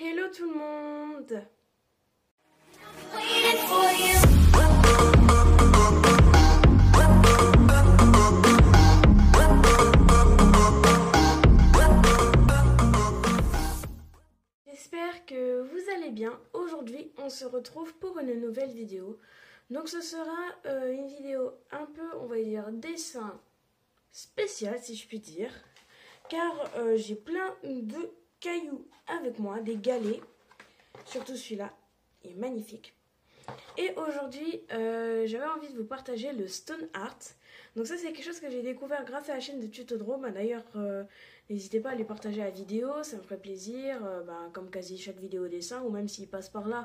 Hello tout le monde! J'espère que vous allez bien. Aujourd'hui, on se retrouve pour une nouvelle vidéo. Donc ce sera une vidéo un peu, on va dire, dessin spécial si je puis dire. Car j'ai plein de cailloux avec moi, des galets. Surtout celui-là, il est magnifique. Et aujourd'hui, j'avais envie de vous partager le stone art. Donc ça, c'est quelque chose que j'ai découvert grâce à la chaîne de Tutodrome. D'ailleurs, n'hésitez pas à lui partager la vidéo, ça me ferait plaisir. Comme quasi chaque vidéo dessin, ou même s'il passe par là,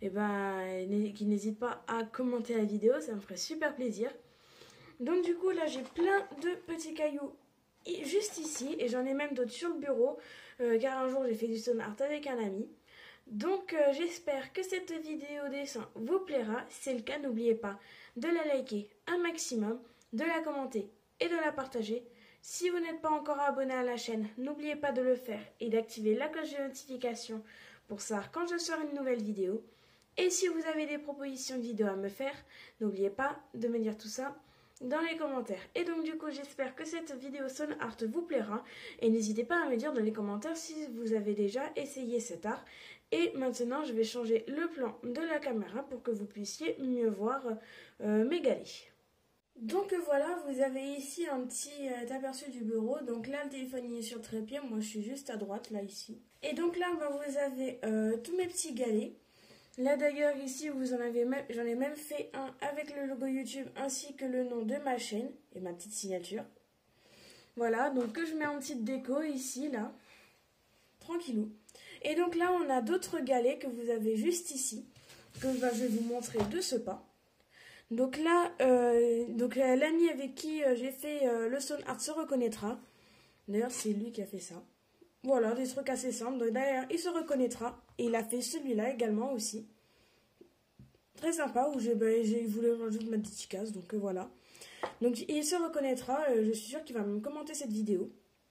qu'il n'hésite pas à commenter la vidéo, ça me ferait super plaisir. Donc du coup, là, j'ai plein de petits cailloux juste ici, et j'en ai même d'autres sur le bureau, car un jour, j'ai fait du stone art avec un ami. Donc j'espère que cette vidéo dessin vous plaira. Si c'est le cas, n'oubliez pas de la liker un maximum, de la commenter et de la partager. Si vous n'êtes pas encore abonné à la chaîne, n'oubliez pas de le faire et d'activer la cloche de notification pour savoir quand je sors une nouvelle vidéo. Et si vous avez des propositions de vidéos à me faire, n'oubliez pas de me dire tout ça dans les commentaires. Et donc du coup, j'espère que cette vidéo stone art vous plaira. Et n'hésitez pas à me dire dans les commentaires si vous avez déjà essayé cet art. Et maintenant, je vais changer le plan de la caméra pour que vous puissiez mieux voir mes galets. Donc voilà, vous avez ici un petit aperçu du bureau. Donc là, le téléphone il est sur le trépied. Moi, je suis juste à droite, là, ici. Et donc là, vous avez tous mes petits galets. Là d'ailleurs ici j'en ai même fait un avec le logo YouTube ainsi que le nom de ma chaîne et ma petite signature. Voilà, donc que je mets en petite déco ici, là, tranquillou. Et donc là on a d'autres galets que vous avez juste ici, que je vais vous montrer de ce pas. Donc là, l'ami avec qui j'ai fait le stone art se reconnaîtra. D'ailleurs c'est lui qui a fait ça. Voilà, des trucs assez simples. Donc d'ailleurs, il se reconnaîtra. Et il a fait celui-là également aussi. Très sympa, où j'ai voulu rajouter ma dédicace. Donc voilà. Donc il se reconnaîtra. Je suis sûre qu'il va me commenter cette vidéo.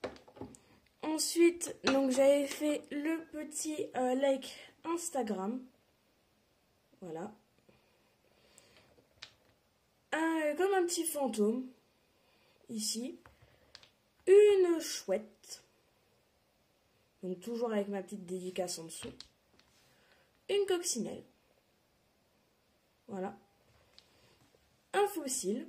Ensuite, donc j'avais fait le petit like Instagram. Voilà. Comme un petit fantôme. Ici. Une chouette. Donc toujours avec ma petite dédicace en dessous. Une coccinelle. Voilà. Un fossile.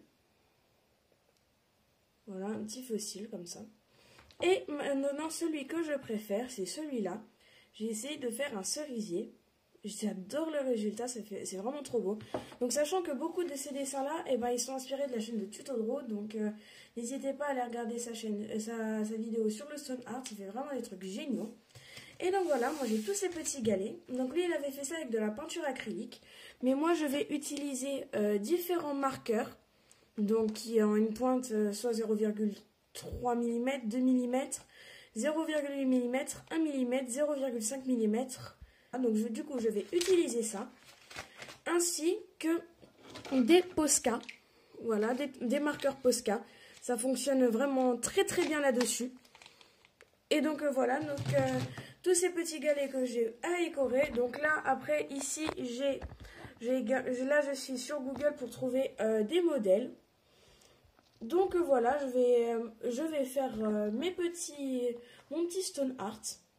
Voilà, un petit fossile comme ça. Et maintenant, celui que je préfère, c'est celui-là. J'ai essayé de faire un cerisier. J'adore le résultat, c'est vraiment trop beau. Donc sachant que beaucoup de ces dessins-là, ils sont inspirés de la chaîne de Tutodrome. Donc n'hésitez pas à aller regarder sa vidéo sur le stone art. Il fait vraiment des trucs géniaux. Et donc voilà, moi j'ai tous ces petits galets. Donc lui il avait fait ça avec de la peinture acrylique. Mais moi je vais utiliser différents marqueurs. Donc qui ont une pointe soit 0,3 mm, 2 mm, 0,8 mm, 1 mm, 0,5 mm. Donc du coup je vais utiliser ça. Ainsi que des Posca. Voilà, des marqueurs Posca. Ça fonctionne vraiment très très bien là-dessus. Et donc voilà, tous ces petits galets que j'ai à décorer. Donc là, après, ici, là, je suis sur Google pour trouver des modèles. Donc voilà, je vais faire mon petit stone art.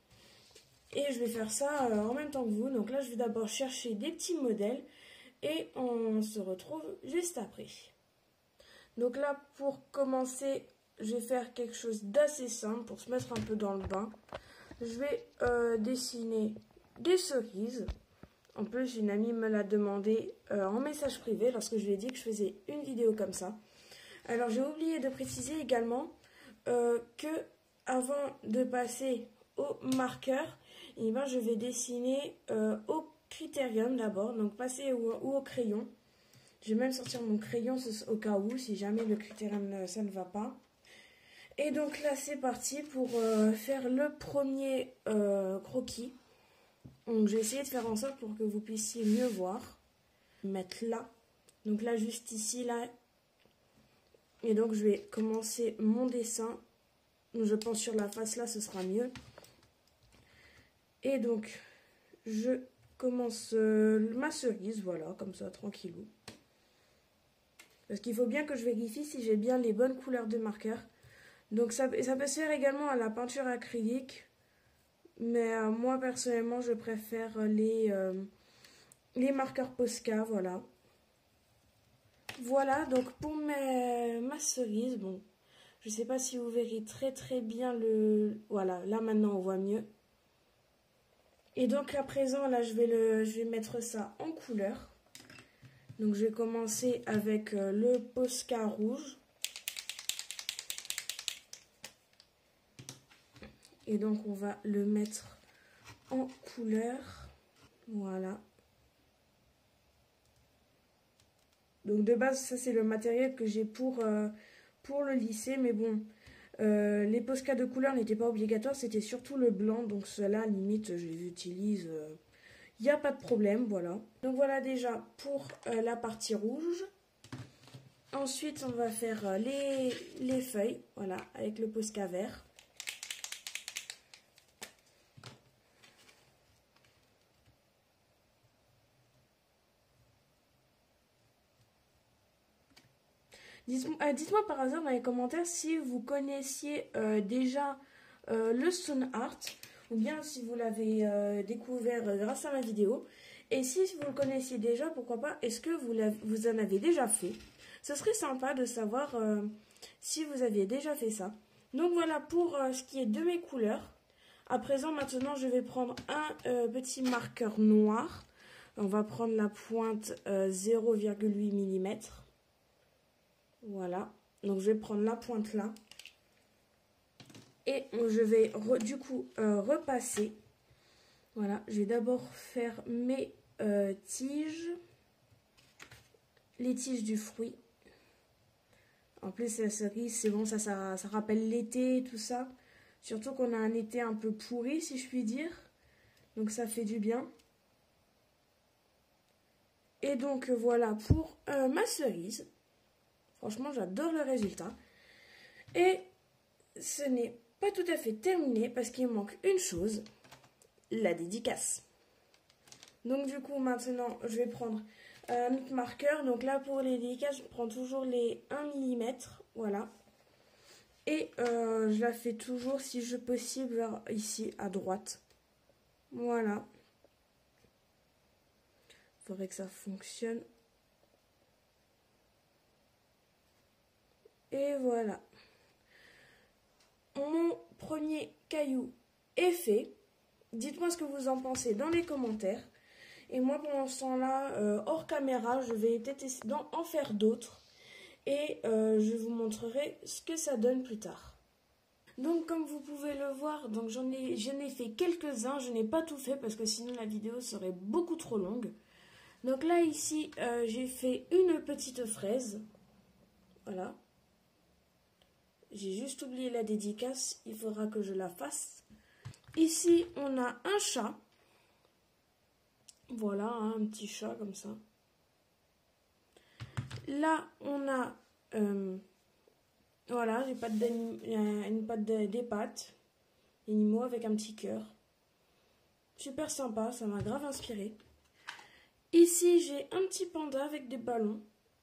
Et je vais faire ça en même temps que vous. Donc là, je vais d'abord chercher des petits modèles. Et on se retrouve juste après. Donc là, pour commencer, je vais faire quelque chose d'assez simple pour se mettre un peu dans le bain. Je vais dessiner des cerises. En plus, une amie me l'a demandé en message privé lorsque je lui ai dit que je faisais une vidéo comme ça. Alors, j'ai oublié de préciser également que avant de passer au marqueur, je vais dessiner au critérium d'abord, donc passer ou au crayon. Je vais même sortir mon crayon au cas où, si jamais le critérium ça ne va pas. Et donc là, c'est parti pour faire le premier croquis. Donc, je vais essayer de faire en sorte pour que vous puissiez mieux voir. Mettre là. Donc là, juste ici, là. Et donc, je vais commencer mon dessin. Donc, je pense sur la face là, ce sera mieux. Et donc, je commence ma cerise, voilà, comme ça, tranquillou. Parce qu'il faut bien que je vérifie si j'ai bien les bonnes couleurs de marqueur. Donc ça peut se faire également à la peinture acrylique. Mais moi, personnellement, je préfère les marqueurs Posca, voilà. Voilà, donc pour ma cerise, bon, je sais pas si vous verrez très bien le... Voilà, là maintenant on voit mieux. Et donc à présent, là je vais mettre ça en couleur. Donc je vais commencer avec le Posca rouge. Et donc on va le mettre en couleur. Voilà. Donc de base, ça c'est le matériel que j'ai pour le lycée. Mais bon, les Posca de couleur n'étaient pas obligatoires, c'était surtout le blanc. Donc cela, limite, je les utilise. Il n'y a pas de problème, voilà. Donc voilà déjà pour la partie rouge. Ensuite, on va faire les feuilles, voilà, avec le Posca vert. Dites-moi par hasard dans les commentaires si vous connaissiez déjà le stone art ou bien si vous l'avez découvert grâce à ma vidéo. Et si vous le connaissiez déjà, pourquoi pas, est-ce que vous en avez déjà fait? Ce serait sympa de savoir si vous aviez déjà fait ça. Donc voilà pour ce qui est de mes couleurs. À présent, maintenant, je vais prendre un petit marqueur noir. On va prendre la pointe 0,8 mm. Voilà, donc je vais prendre la pointe là. Et je vais du coup repasser. Voilà, je vais d'abord faire mes tiges. Les tiges du fruit. En plus, la cerise, c'est bon, ça rappelle l'été, tout ça. Surtout qu'on a un été un peu pourri, si je puis dire. Donc ça fait du bien. Et donc voilà pour ma cerise. Franchement, j'adore le résultat. Et ce n'est pas tout à fait terminé parce qu'il manque une chose, la dédicace. Donc du coup, maintenant, je vais prendre un autre marqueur. Donc là, pour les dédicaces, je prends toujours les 1 mm. Voilà. Et je la fais toujours, si je possible, vers ici, à droite. Voilà. Il faudrait que ça fonctionne. Et voilà. Mon premier caillou est fait. Dites-moi ce que vous en pensez dans les commentaires. Et moi, pendant ce temps-là, hors caméra, je vais peut-être essayer d'en faire d'autres. Et je vous montrerai ce que ça donne plus tard. Donc, comme vous pouvez le voir, donc j'en ai fait quelques-uns. Je n'ai pas tout fait parce que sinon la vidéo serait beaucoup trop longue. Donc là, ici, j'ai fait une petite fraise. Voilà. J'ai juste oublié la dédicace, il faudra que je la fasse. Ici, on a un chat. Voilà, hein, un petit chat comme ça. Là, on a... voilà, j'ai une patte des pattes. Animaux avec un petit cœur. Super sympa, ça m'a grave inspiré. Ici, j'ai un petit panda avec des ballons.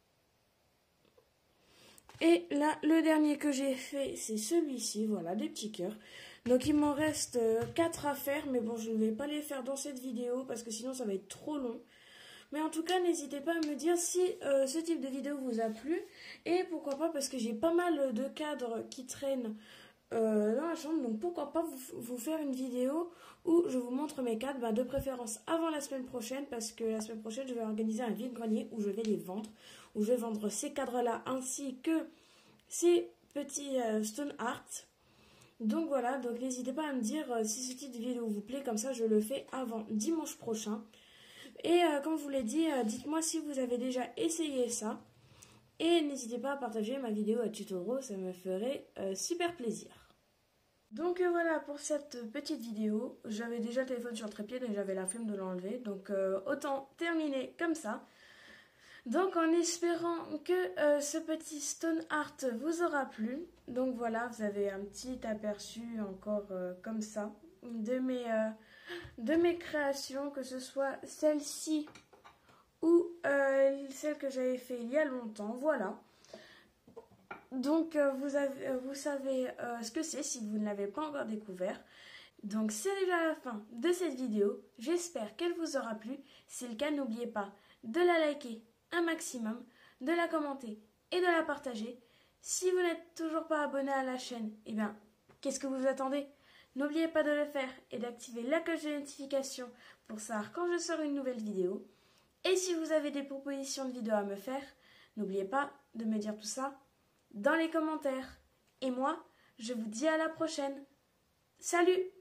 Et là, le dernier que j'ai fait, c'est celui-ci, voilà, des petits cœurs. Donc, il m'en reste 4 à faire, mais bon, je ne vais pas les faire dans cette vidéo parce que sinon, ça va être trop long. Mais en tout cas, n'hésitez pas à me dire si ce type de vidéo vous a plu. Et pourquoi pas, parce que j'ai pas mal de cadres qui traînent dans la chambre. Donc, pourquoi pas vous faire une vidéo où je vous montre mes cadres, de préférence avant la semaine prochaine. Parce que la semaine prochaine, je vais organiser un vide-grenier où je vais les vendre. Où je vais vendre ces cadres-là ainsi que ces petits stone art. Donc voilà, donc n'hésitez pas à me dire si ce type de vidéo vous plaît. Comme ça, je le fais avant dimanche prochain. Et comme je vous l'ai dit, dites-moi si vous avez déjà essayé ça. Et n'hésitez pas à partager ma vidéo à Tutoro, ça me ferait super plaisir. Donc voilà pour cette petite vidéo. J'avais déjà le téléphone sur le trépied et j'avais la flemme de l'enlever. Donc autant terminer comme ça. Donc en espérant que ce petit stone art vous aura plu. Donc voilà, vous avez un petit aperçu encore comme ça de de mes créations, que ce soit celle-ci ou celle que j'avais fait il y a longtemps. Voilà. Donc vous savez ce que c'est si vous ne l'avez pas encore découvert. Donc c'est déjà la fin de cette vidéo. J'espère qu'elle vous aura plu. Si c'est le cas, n'oubliez pas de la liker un maximum, de la commenter et de la partager. Si vous n'êtes toujours pas abonné à la chaîne, eh bien, qu'est-ce que vous attendez? N'oubliez pas de le faire et d'activer la cloche de notification pour savoir quand je sors une nouvelle vidéo. Et si vous avez des propositions de vidéos à me faire, n'oubliez pas de me dire tout ça dans les commentaires. Et moi, je vous dis à la prochaine. Salut!